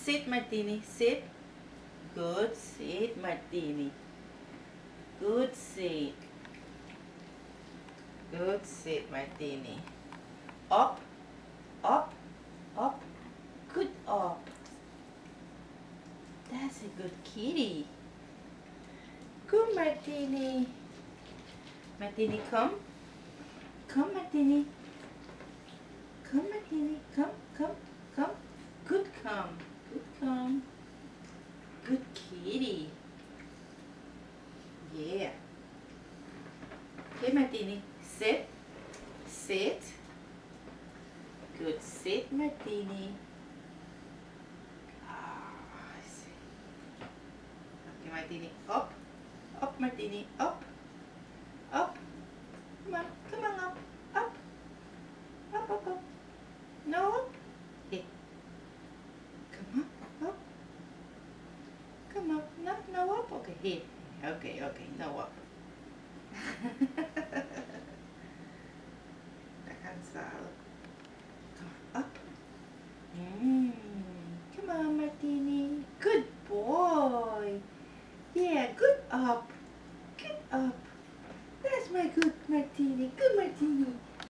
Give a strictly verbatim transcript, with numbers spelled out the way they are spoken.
Sit, Martini. Sit. Good sit, Martini. Good sit. Good sit, Martini. Up. Up. Up. Good up. That's a good kitty. Good, Martini. Martini, come. Come, Martini. Come, Martini. Come, come, come. Good come. Good come. Good kitty. Yeah. Okay, Martini. Sit. Sit. Good sit, Martini. Ah, I see. Okay, Martini. Up. Up, Martini. Up. Up. Come on. Come on up. Up. Up, up, up. No up. Hey. Come on. Up. Come on. No, no up. Okay, here. Okay, okay. No up. Cansado.